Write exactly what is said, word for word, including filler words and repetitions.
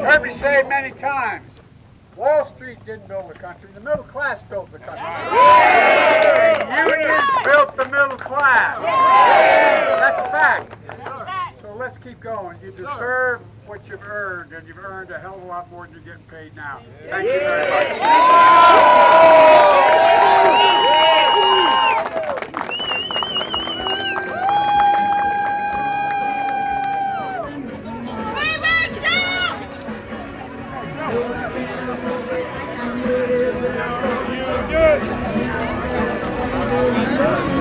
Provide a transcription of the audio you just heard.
Heard me say it many times. Wall Street didn't build the country. The middle class built the country. And unions built the middle class. That's a fact. So let's keep going. You deserve what you've earned, and you've earned a hell of a lot more than you're getting paid now. Thank you very much.